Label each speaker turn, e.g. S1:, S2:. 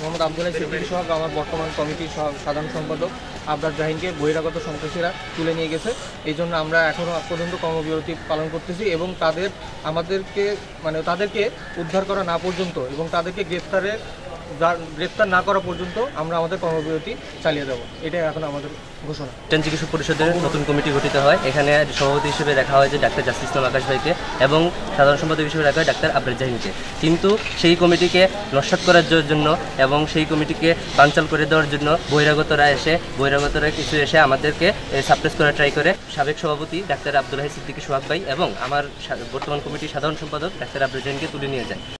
S1: মোহাম্মদ আব্দুল্লাহ সিদ্দিকী সহ আমার বর্তমান কমিটির সাধারণ সম্পাদক আবরার জাহিনকে বহিরাগত সন্ত্রাসীরা তুলে নিয়ে গেছে। এই জন্য আমরা এখনও পর্যন্ত কর্মবিরতি পালন করতেছি এবং তাদেরকে উদ্ধার করা না পর্যন্ত এবং তাদেরকে গ্রেফতার না করা পর্যন্ত আমরা আমাদের কর্মবিরতি চালিয়ে যাব। এটাই এখন আমাদের ঘোষণা।
S2: চিকিৎসক পরিষদের নতুন কমিটি গঠিত হয়। এখানে সভাপতি হিসেবে রাখা হয় যে ডাক্তার জাসিস ইসলাম আকাশ ভাইকে এবং সাধারণ সম্পাদক হিসেবে রাখা হয় ডাক্তার আবরার জাহিনকে। কিন্তু সেই কমিটিকে নস্যাৎ করার জন্য এবং সেই কমিটিকে বানচাল করে দেওয়ার জন্য বহিরাগতরা কিছু এসে আমাদেরকে সাপ্রেস করার ট্রাই করে। সাবেক সভাপতি ডাক্তার আব্দুল্লাহ সিদ্দিকী সোহাগ ভাই এবং আমার বর্তমান কমিটির সাধারণ সম্পাদক ডাক্তার আবরার জাহিনকে তুলে নিয়ে যায়।